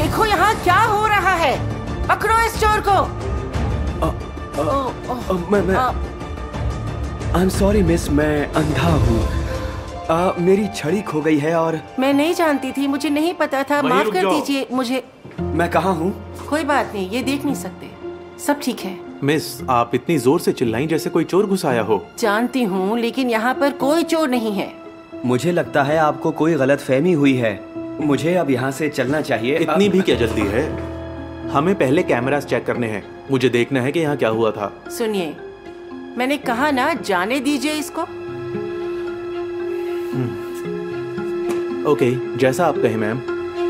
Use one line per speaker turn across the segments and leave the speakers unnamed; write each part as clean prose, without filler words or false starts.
देखो यहाँ क्या हो रहा है, पकड़ो इस चोर को।
आई एम सॉरी मिस, मैं अंधा हूँ। मेरी छड़ी खो गई है और
मैं नहीं जानती थी, मुझे नहीं पता था, माफ कर दीजिए मुझे।
मैं कहाँ हूँ?
कोई बात नहीं, ये देख नहीं सकते, सब ठीक है।
मिस, आप इतनी जोर से चिल्लाईं जैसे कोई चोर घुस आया हो।
जानती हूँ, लेकिन यहाँ पर कोई चोर नहीं है।
मुझे लगता है आपको कोई गलतफहमी हुई है। मुझे अब यहाँ से चलना चाहिए।
इतनी भी क्या जल्दी है? हमें पहले कैमरास चेक करने हैं। मुझे देखना है कि यहाँ क्या हुआ था।
सुनिए, मैंने कहा ना, जाने दीजिए इसको।
ओके, जैसा आप कहें मैम।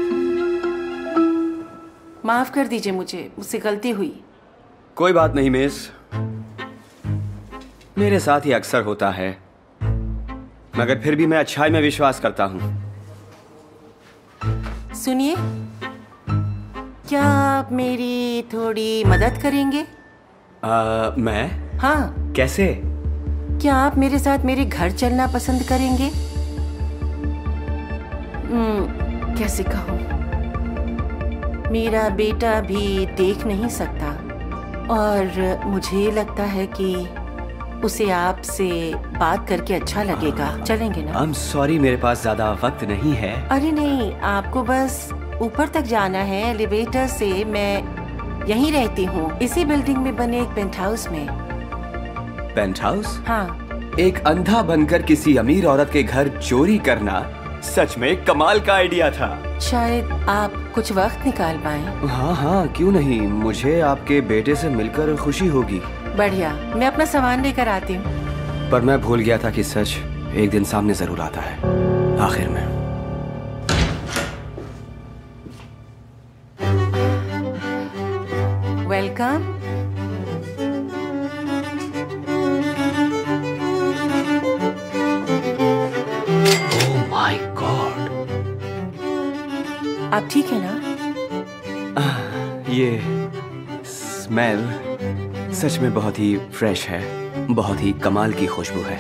माफ कर दीजिए मुझसे गलती हुई।
कोई बात नहीं मिस, मेरे साथ ही अक्सर होता है, मगर फिर भी मैं अच्छाई में विश्वास करता हूँ।
सुनिए, क्या आप मेरी थोड़ी मदद करेंगे?
मैं?
हाँ।
कैसे?
क्या आप मेरे साथ मेरे घर चलना पसंद करेंगे? कैसे कहूँ, मेरा बेटा भी देख नहीं सकता और मुझे लगता है कि उसे आपसे बात करके अच्छा लगेगा। चलेंगे ना?
I'm sorry, मेरे पास ज्यादा वक्त नहीं है।
अरे नहीं, आपको बस ऊपर तक जाना है एलिवेटर से। मैं यहीं रहती हूँ, इसी बिल्डिंग में बने एक पेंट हाउस में।
Penthouse?
हाँ।
एक अंधा बनकर किसी अमीर औरत के घर चोरी करना सच में कमाल का आइडिया था।
शायद आप कुछ वक्त निकाल पाएं।
हाँ हाँ, क्यों नहीं, मुझे आपके बेटे से मिलकर खुशी होगी।
बढ़िया, मैं अपना सामान लेकर आती हूँ।
पर मैं भूल गया था कि सच एक दिन सामने जरूर आता है आखिर में।
वेलकम।
ओह माय गॉड,
आप ठीक है ना?
ये स्मेल सच में बहुत ही फ्रेश है, बहुत ही कमाल की खुशबू है।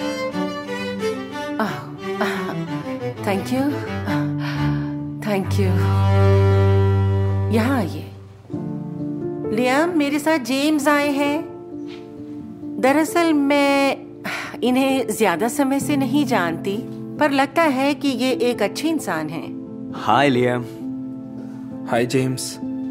Thank you, thank you. यहाँ आइए। लियाम, मेरे साथ जेम्स आए हैं। दरअसल मैं इन्हें ज्यादा समय से नहीं जानती, पर लगता है कि ये एक अच्छे इंसान हैं।
Hi Liam.
Hi James.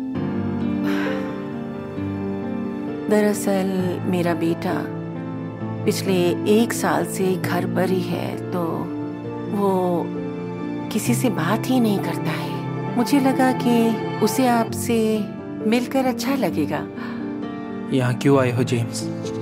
दरअसल मेरा बेटा पिछले 1 साल से घर पर ही है, तो वो किसी से बात ही नहीं करता है। मुझे लगा कि उसे आपसे मिलकर अच्छा लगेगा।
यहाँ क्यों आए हो जेम्स?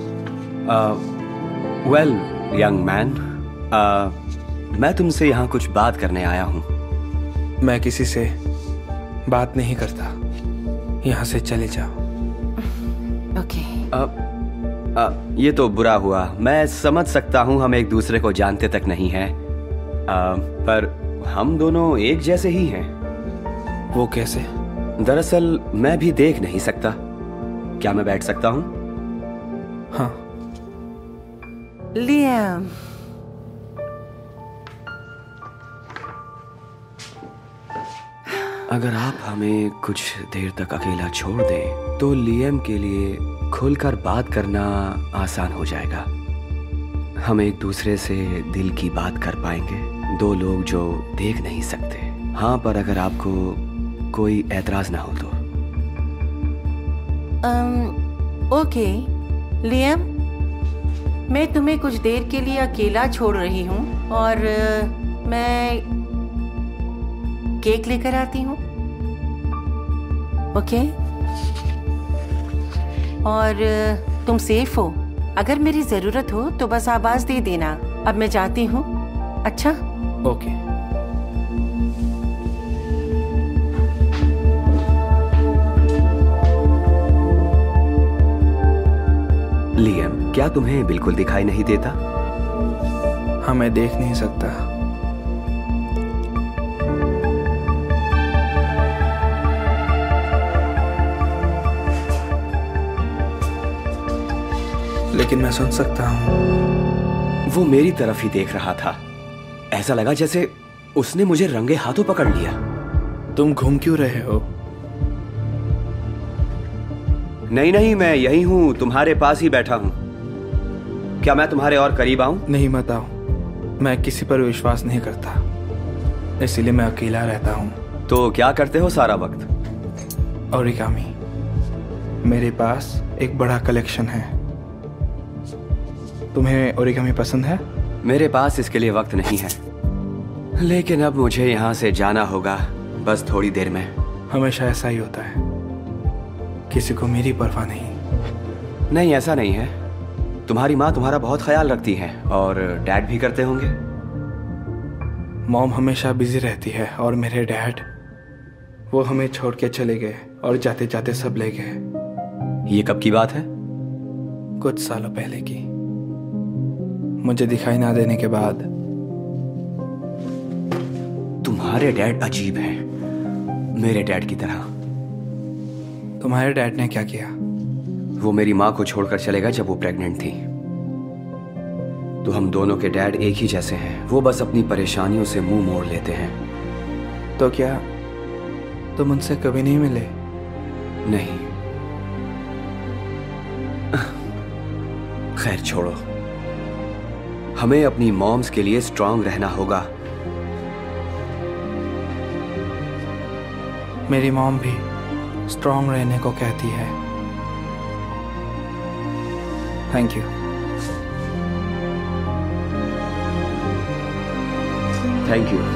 वेल यंग मैन, मैं तुमसे यहाँ कुछ बात करने आया हूँ।
मैं किसी से बात नहीं करता, यहाँ से चले जाओ।
ओके।
ये तो बुरा हुआ, मैं समझ सकता हूँ हम एक दूसरे को जानते तक नहीं हैं, पर हम दोनों एक जैसे ही हैं।
वो कैसे?
दरअसल मैं भी देख नहीं सकता। क्या मैं बैठ सकता हूँ?
हाँ।
लियाम,
अगर आप हमें कुछ देर तक अकेला छोड़ दें तो लियम के लिए खुलकर बात करना आसान हो जाएगा। हम एक दूसरे से दिल की बात कर पाएंगे, दो लोग जो देख नहीं सकते। हाँ, पर अगर आपको कोई एतराज ना हो तो।
ओके लियम, मैं तुम्हें कुछ देर के लिए अकेला छोड़ रही हूँ और मैं केक लेकर आती हूँ। ओके? और तुम सेफ हो। अगर मेरी जरूरत हो तो बस आवाज दे देना। अब मैं जाती हूँ। अच्छा?
ओके।
लियम, क्या तुम्हें बिल्कुल दिखाई नहीं देता?
हाँ, मैं देख नहीं सकता। लेकिन मैं सुन सकता हूँ।
वो मेरी तरफ ही देख रहा था। ऐसा लगा जैसे उसने मुझे रंगे हाथों पकड़ लिया।
तुम घूम क्यों रहे हो?
नहीं नहीं, मैं यही हूँ, तुम्हारे पास ही बैठा हूँ। क्या मैं तुम्हारे और करीब आऊं?
नहीं मत आओ, मैं किसी पर विश्वास नहीं करता, इसलिए मैं अकेला रहता हूँ।
तो क्या करते हो सारा वक्त?
ओरिगामी। मेरे पास एक बड़ा कलेक्शन है। तुम्हें ओरिगामी पसंद है?
मेरे पास इसके लिए वक्त नहीं है, लेकिन अब मुझे यहाँ से जाना होगा, बस थोड़ी देर में।
हमेशा ऐसा ही होता है, किसी को मेरी परवाह नहीं।
नहीं, ऐसा नहीं है। तुम्हारी माँ तुम्हारा बहुत ख्याल रखती है और डैड भी करते होंगे।
मॉम हमेशा बिजी रहती है और मेरे डैड, वो हमें छोड़ के चले गए और जाते जाते सब ले गए।
ये कब की बात है?
कुछ सालों पहले की। मुझे दिखाई ना देने के बाद।
तुम्हारे डैड अजीब हैं, मेरे डैड की तरह।
तुम्हारे डैड ने क्या किया?
वो मेरी माँ को छोड़कर चले गए जब वो प्रेग्नेंट थी। तो हम दोनों के डैड एक ही जैसे हैं, वो बस अपनी परेशानियों से मुंह मोड़ लेते हैं।
तो क्या तुम उनसे कभी नहीं मिले?
नहीं। खैर छोड़ो, हमें अपनी मॉम्स के लिए स्ट्रांग रहना होगा।
मेरी मॉम भी स्ट्रांग रहने को कहती है। Thank you.
Thank you.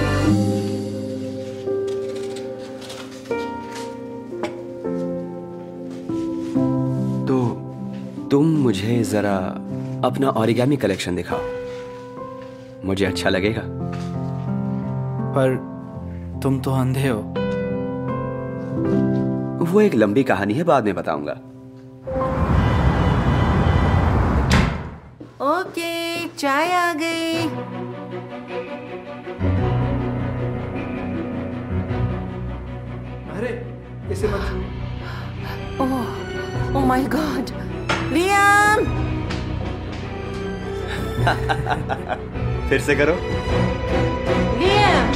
तो तुम मुझे जरा अपना ओरिगामी कलेक्शन दिखाओ, मुझे अच्छा लगेगा।
पर तुम तो अंधे हो।
वो एक लंबी कहानी है, बाद में बताऊंगा।
ओके, चाय आ गई।
अरे इसे मत।
Oh my God, Liam!
फिर से करो।
लियाम,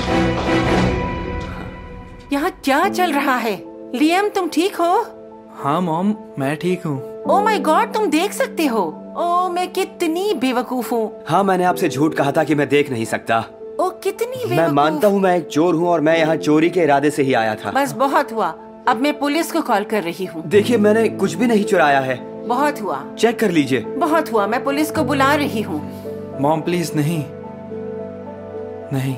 यहाँ क्या चल रहा है? लियाम, तुम ठीक हो?
हाँ मॉम, मैं ठीक हूँ।
ओह माय गॉड, तुम देख सकते हो? ओह, मैं कितनी बेवकूफ हूँ।
हाँ, मैंने आपसे झूठ कहा था कि मैं देख नहीं सकता।
ओह, कितनी बेवकूफ।
मैं मानता हूँ मैं एक चोर हूँ और मैं यहाँ चोरी के इरादे से ही आया था।
बस बहुत हुआ, अब मैं पुलिस को कॉल कर रही हूँ।
देखिए, मैंने कुछ भी नहीं चुराया है।
बहुत हुआ,
चेक कर लीजिए।
बहुत हुआ, मैं पुलिस को बुला रही हूँ।
मॉम प्लीज नहीं, नहीं।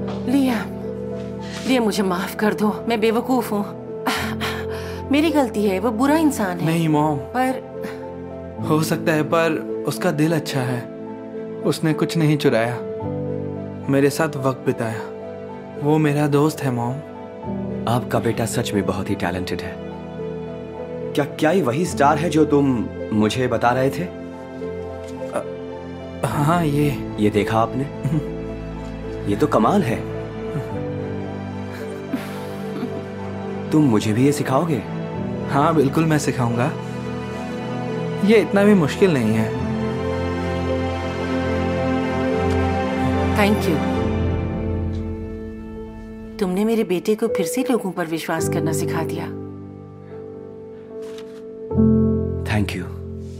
लियाम, मुझे माफ कर दो, मैं बेवकूफ हूँ। मेरी गलती है, वो बुरा इंसान है।
नहीं मॉम,
पर
हो सकता है, पर उसका दिल अच्छा है। उसने कुछ नहीं चुराया, मेरे साथ वक्त बिताया। वो मेरा दोस्त है मॉम।
आपका बेटा सच में बहुत ही टैलेंटेड है। क्या ये वही स्टार है जो तुम मुझे बता रहे थे?
हाँ,
ये देखा आपने? ये तो कमाल है। तुम मुझे भी ये सिखाओगे?
हाँ बिल्कुल, मैं सिखाऊंगा। ये इतना भी मुश्किल नहीं है।
Thank you. तुमने मेरे बेटे को फिर से लोगों पर विश्वास करना सिखा दिया।
Thank you.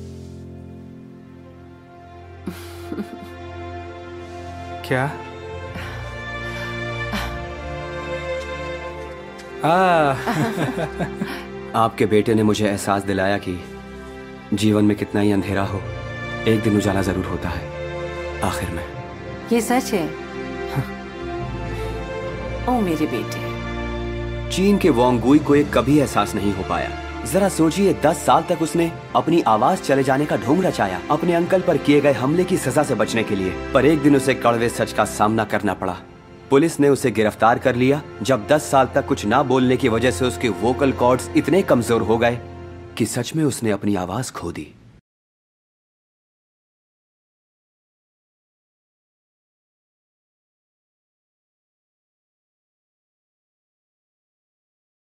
क्या?
आपके बेटे ने मुझे एहसास दिलाया कि जीवन में कितना ही अंधेरा हो, एक दिन उजाला जरूर होता है आखिर में।
ये सच है। ओ मेरे बेटे।
चीन के वोंगुई को एक कभी एहसास नहीं हो पाया। जरा सोचिए, 10 साल तक उसने अपनी आवाज चले जाने का ढोंग रचाया अपने अंकल पर किए गए हमले की सजा से बचने के लिए, पर एक दिन उसे कड़वे सच का सामना करना पड़ा। पुलिस ने उसे गिरफ्तार कर लिया जब 10 साल तक कुछ ना बोलने की वजह से उसके वोकल कॉर्ड्स इतने कमजोर हो गए कि सच में उसने अपनी आवाज खो दी।